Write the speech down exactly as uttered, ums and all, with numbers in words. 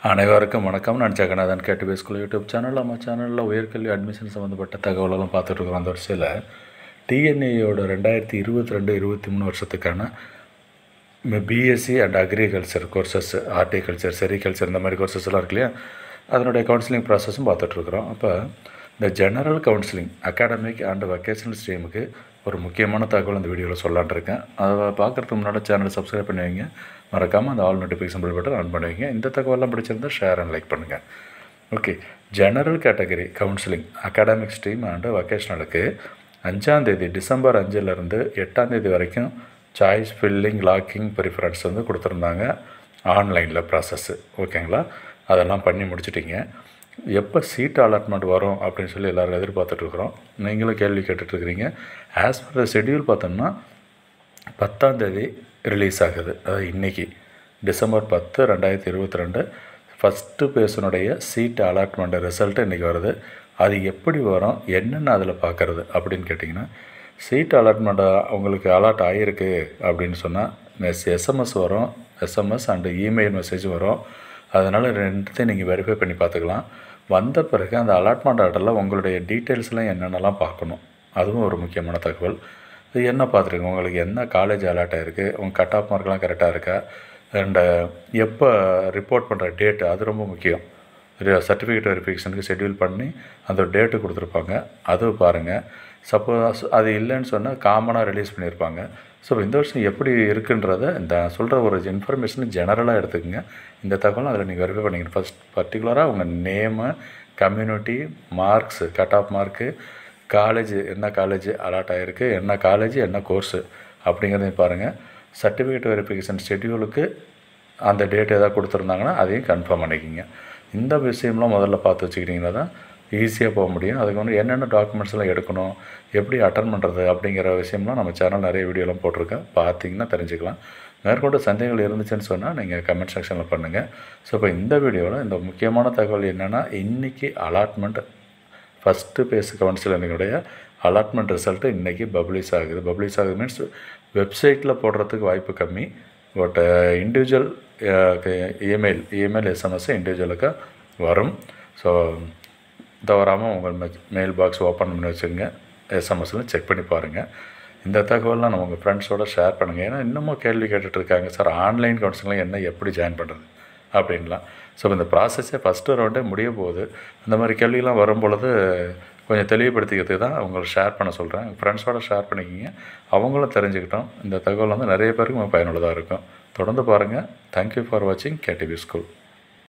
அனைவருக்கும் வணக்கம். நான் Jeganathan K T V School YouTube channel. நம்ம சேனலில் உயர்கல்வி அட்மிஷன் சம்மந்தப்பட்ட தகவலெல்லாம் பார்த்துட்ருக்குறோம். அந்த வரிசையில் T N A யோட ரெண்டாயிரத்தி இருபத்தி ரெண்டு இருபத்தி மூணு வருஷத்துக்கான BSc and agriculture courses, horticulture, sericulture இந்த மாதிரி கோர்சஸ்லாம் இருக்கு இல்லையா, அதனுடைய கவுன்சிலிங் ப்ராசஸும் பார்த்துட்ருக்குறோம். அப்போ இந்த general counselling academic and vocational ஸ்ட்ரீமுக்கு ஒரு முக்கியமான தகவல் இந்த வீடியோவில் சொல்லான்னு இருக்கேன். அதை பார்க்குறதுக்கு முன்னாடி சேனல் சப்ஸ்கிரைப் பண்ணி வைங்க. மறக்காமல் அந்த all notification bell button on பண்ணி வைங்க. இந்த தகவலாம் பிடிச்சிருந்தால் ஷேர் அண்ட் லைக் பண்ணுங்கள். Okay, general category counselling academic stream and வொகேஷனலுக்கு அஞ்சாந்தேதி டிசம்பர் அஞ்சுலேருந்து எட்டாந்தேதி வரைக்கும் சாய்ஸ் ஃபில்லிங் லாக்கிங் ப்ரிஃபரன்ஸ் வந்து கொடுத்துருந்தாங்க ஆன்லைனில் ப்ராசஸ்ஸு. ஓகேங்களா, அதெல்லாம் பண்ணி முடிச்சிட்டிங்க. எப்போ சீட் அலாட்மெண்ட் வரும் அப்படின்னு சொல்லி எல்லோரும் எதிர்பார்த்துட்ருக்குறோம். நீங்களும் கேள்வி கேட்டுட்ருக்கிறீங்க. ஆஸ் பர் த ஷெட்யூல் பார்த்தோம்னா பத்தாந்தேதி ரிலீஸ் ஆகுது. அதாவது இன்றைக்கி டிசம்பர் பத்து ரெண்டாயிரத்தி இருபத்தி ரெண்டு ஃபஸ்ட்டு பேஸனுடைய சீட் அலாட்மெண்ட் ரிசல்ட்டு இன்றைக்கி வருது. அது எப்படி வரும், என்னென்ன அதில் பார்க்குறது அப்படின்னு கேட்டிங்கன்னா, சீட் அலாட்மெண்ட்டை உங்களுக்கு அலாட் ஆகிருக்கு அப்படின்னு சொன்னால் எஸ் எஸ்எம்எஸ் வரும். எஸ்எம்எஸ் அண்டு இமெயில் மெசேஜ் வரும். அதனால் ரெண்டுத்தையும் நீங்கள் வெரிஃபை பண்ணி பார்த்துக்கலாம். வந்த பிறகு அந்த அலாட்மெண்ட் ஆர்டரில் உங்களுடைய டீட்டெயில்ஸ்லாம் என்னென்னலாம் பார்க்கணும், அதுவும் ஒரு முக்கியமான தகவல். இது என்ன பார்த்துருங்க, உங்களுக்கு என்ன காலேஜ் அலாட் ஆகிருக்கு, உங்கள் கட் ஆஃப் மார்க்லாம் கரெக்டாக இருக்கா, அண்டு எப்போ ரிப்போர்ட் பண்ணுற டேட்டு, அது ரொம்ப முக்கியம். சர்டிஃபிகேட் வெரிஃபிகேஷனுக்கு ஷெட்யூல் பண்ணி அந்த டேட்டு கொடுத்துருப்பாங்க, அது பாருங்கள். சப்போஸ் அது இல்லைன்னு சொன்னால் காமனாக ரிலீஸ் பண்ணியிருப்பாங்க. ஸோ இந்த வருஷம் எப்படி இருக்குன்றதை இந்த சொல்கிற ஒரு இன்ஃபர்மேஷன் ஜெனரலாக எடுத்துக்கோங்க. இந்த தகவலும் அதில் நீங்கள் வெரிஃபை பண்ணிக்கணும். ஃபஸ்ட் பர்டிகுலராக உங்கள் name, community, marks, cut off mark, college என்ன காலேஜ் அலாட் ஆகிருக்கு, என்ன காலேஜ் என்ன கோர்ஸு அப்படிங்கிறதையும் பாருங்கள். சர்டிஃபிகேட் வெரிஃபிகேஷன் ஷெட்யூலுக்கு அந்த டேட் எதாவது கொடுத்துருந்தாங்கன்னா அதையும் கன்ஃபார்ம் பண்ணிக்கிங்க. இந்த விஷயம்லாம் முதல்ல பார்த்து வச்சுக்கிட்டிங்கன்னா தான் ஈஸியாக போக முடியும். அதுக்கு வந்து என்னென்ன டாக்குமெண்ட்ஸ்லாம் எடுக்கணும், எப்படி அட்டன் பண்ணுறது அப்படிங்கிற விஷயம்லாம் நம்ம சேனல் நிறைய வீடியோலாம் போட்டிருக்கேன், பார்த்தீங்கன்னா தெரிஞ்சுக்கலாம். மேற்கொண்டு சந்தேகங்கள் இருந்துச்சுன்னு சொன்னால் நீங்கள் கமெண்ட் செக்ஷனில் பண்ணுங்கள். ஸோ இப்போ இந்த வீடியோவில் இந்த முக்கியமான தகவல் என்னென்னா, இன்றைக்கி அலாட்மெண்ட் ஃபஸ்ட்டு பேஸ் கவுன்சிலினுடைய அலாட்மெண்ட் ரிசல்ட்டு இன்றைக்கி பப்ளிஷ் ஆகுது. பப்ளிஷ் ஆகுது மீன்ஸ் வெப்சைட்டில் போடுறதுக்கு வாய்ப்பு கம்மி. But individual email email SMS இண்டிவிஜுவலுக்கு வரும். ஸோ தவறாமல் உங்கள் மெ மெயில் பாக்ஸ் ஓப்பன் பண்ணி வச்சுருங்க. எஸ்எம்எஸ்லாம் செக் பண்ணி பாருங்கள். இந்த தகவலாம் நம்ம உங்கள் ஃப்ரெண்ட்ஸோடு ஷேர் பண்ணுங்கள். ஏன்னா இன்னமும் கேள்வி கேட்டுட்ருக்காங்க, சார் ஆன்லைன் கவுன்சிலிங் என்ன எப்படி ஜாயின் பண்ணுறது அப்படின்லாம். ஸோ இந்த ப்ராசஸே ஃபஸ்ட்டு ரவுண்டே முடிய போகுது. இந்த மாதிரி கேள்விலாம் வரும்பொழுது கொஞ்சம் தெளிவுபடுத்திக்கிறதுக்கு தான் அவங்களை ஷேர் பண்ண சொல்கிறேன். ஃப்ரெண்ட்ஸோடு ஷேர் பண்ணிக்கிங்க, அவங்களும் தெரிஞ்சுக்கிட்டோம். இந்த தகவல் வந்து நிறைய பேருக்கு பயனுள்ளதாக இருக்கும். தொடர்ந்து பாருங்கள். தேங்க்யூ ஃபார் வாட்சிங் K T V School.